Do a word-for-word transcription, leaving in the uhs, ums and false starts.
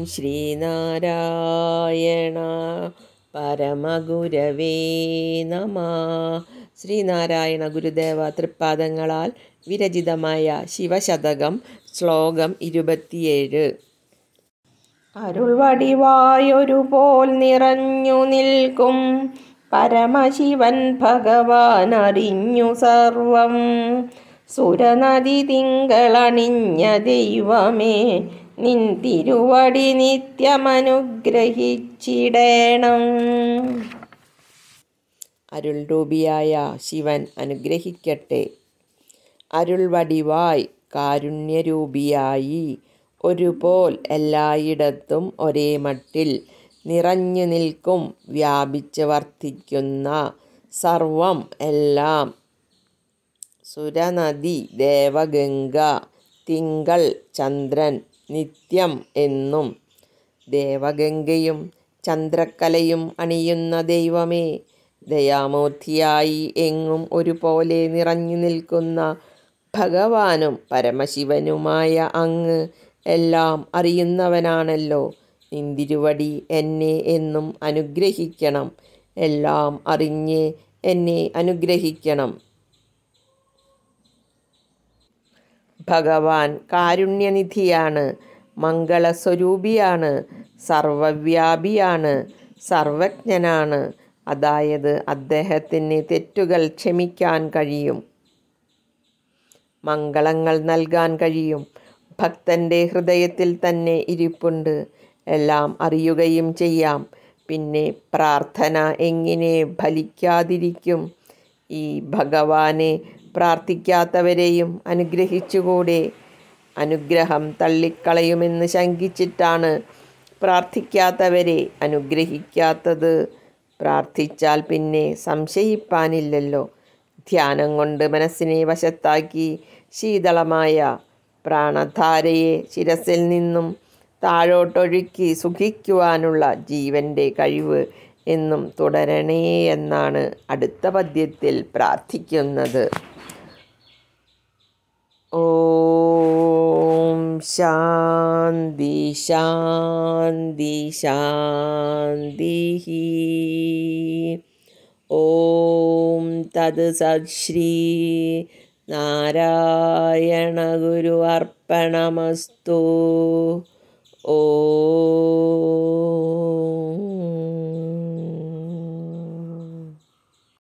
ശ്രീനാരായണ പരമഗുരവേ നമഃ. ശ്രീനാരായണ ഗുരുദേവ തൃപ്പാദങ്ങളാൽ വിരചിതമായ ശിവശതകം ശ്ലോകം ഇരുപത്തിയേഴ്. അരുൾവടിവായൊരു പോൽ നിറഞ്ഞു നിൽക്കും പരമശിവൻ ഭഗവാൻ അറിഞ്ഞു സർവം. സുരനദി തിങ്കളണിഞ്ഞ ദൈവമേ, നിൻ തിരുവടി നിത്യമനുഗ്രഹിച്ചിടേണം. അരുൾ രൂപിയായ ശിവൻ അനുഗ്രഹിക്കട്ടെ. അരുൾവടിവായി കാരുണ്യരൂപിയായി ഒരുപോൽ എല്ലായിടത്തും ഒരേ മട്ടിൽ നിറഞ്ഞു നിൽക്കും വ്യാപിച്ച് വർത്തിക്കുന്ന സർവം എല്ലാം. സുരനദി ദേവഗംഗ തിങ്കൾ ചന്ദ്രൻ നിത്യം എന്നും ദേവഗംഗയും ചന്ദ്രക്കലയും അണിയുന്ന ദൈവമേ, ദയാമൂർത്തിയായി എങ്ങും ഒരുപോലെ നിറഞ്ഞു നിൽക്കുന്ന ഭഗവാനും പരമശിവനുമായ അങ്ങ് എല്ലാം അറിയുന്നവനാണല്ലോ. നിന്തിരുവടി എന്നെ എന്നും അനുഗ്രഹിക്കണം. എല്ലാം അറിഞ്ഞ് എന്നെ അനുഗ്രഹിക്കണം. ഭഗവാൻ കാരുണ്യനിധിയാണ്, മംഗളസ്വരൂപിയാണ്, സർവവ്യാപിയാണ്, സർവജ്ഞനാണ്. അതായത് അദ്ദേഹത്തിന് തെറ്റുകൾ ക്ഷമിക്കാൻ കഴിയും, മംഗളങ്ങൾ നൽകാൻ കഴിയും. ഭക്തൻ്റെ ഹൃദയത്തിൽ തന്നെ ഇരിപ്പുണ്ട്, എല്ലാം അറിയുകയും ചെയ്യാം. പിന്നെ പ്രാർത്ഥന എങ്ങനെ ഫലിക്കാതിരിക്കും? ഈ ഭഗവാനെ പ്രാർത്ഥിക്കാത്തവരെയും അനുഗ്രഹിച്ചുകൂടെ? അനുഗ്രഹം തള്ളിക്കളയുമെന്ന് ശങ്കിച്ചിട്ടാണ് പ്രാർത്ഥിക്കാത്തവരെ അനുഗ്രഹിക്കാത്തത്. പ്രാർത്ഥിച്ചാൽ പിന്നെ സംശയിപ്പാനില്ലല്ലോ. ധ്യാനം കൊണ്ട് മനസ്സിനെ വശത്താക്കി ശീതളമായ പ്രാണധാരയെ ശിരസിൽ നിന്നും താഴോട്ടൊഴുക്കി സുഖിക്കുവാനുള്ള ജീവൻ്റെ കഴിവ് എന്നും തുടരണേ എന്നാണ് അടുത്ത പദ്യത്തിൽ പ്രാർത്ഥിക്കുന്നത്. ഓം ശാന്തി ശാന്തി ശാന്തി. ഓം തത് സത് ശ്രീ നാരായണ ഗുരു അർപ്പണമസ്തു. ഓം